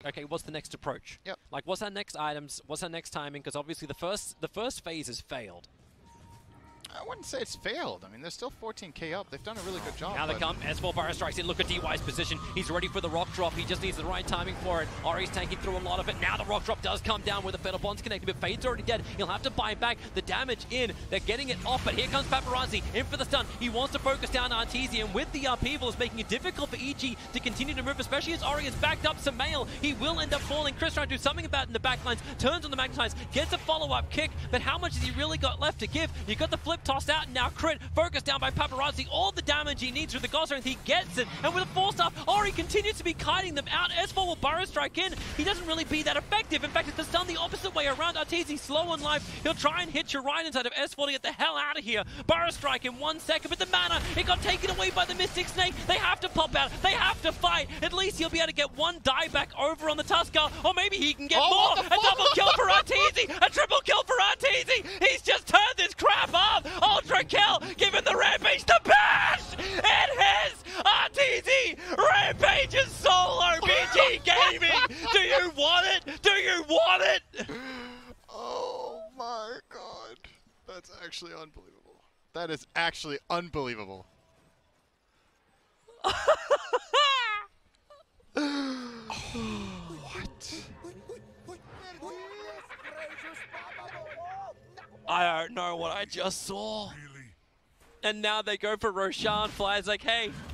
okay, what's the next approach? Yep. Like, what's our next items? What's our next timing? Because obviously the first phase has failed. I wouldn't say it's failed. I mean, they're still 14k up. They've done a really good job. Now they come. S4 Burrow strikes in. Look at DY's position. He's ready for the rock drop. He just needs the right timing for it. Ori's tanking through a lot of it. Now the rock drop does come down with the Fatal Bond's connected, but Fade's already dead. He'll have to buy back the damage in. They're getting it off, but here comes Paparazzi in for the stun. He wants to focus down Arteezy, with the upheaval, it's making it difficult for EG to continue to move, especially as Ori is backed up Sumail. He will end up falling. Chris trying to do something about it in the backlines. Turns on the Magnetize, gets a follow-up kick, but how much has he really got left to give? You got the flip tossed out, and now crit, focused down by Paparazzi. All the damage he needs with the God Strength, he gets it. And with a 4-star, Ori continues to be kiting them out. S4 will Burrow Strike in. He doesn't really be that effective. In fact, it's the stun the opposite way around. Arteezy slow on life. He'll try and hit you right inside of S4 to get the hell out of here. Burrow Strike in 1 second, but the mana, it got taken away by the Mystic Snake. They have to pop out. They have to fight. At least he'll be able to get one die back over on the Tuskar, or maybe he can get more. A double kill for Arteezy. A triple kill for Arteezy. He's just turned this crap up. Ultra kill, giving the Rampage the bash. It hits Arteezy. Rampage is solo. BG Gaming. Do you want it? Do you want it? Oh my god. That's actually unbelievable. That is actually unbelievable. What? I don't know what I just saw. And now they go for Roshan. Fly's like, hey,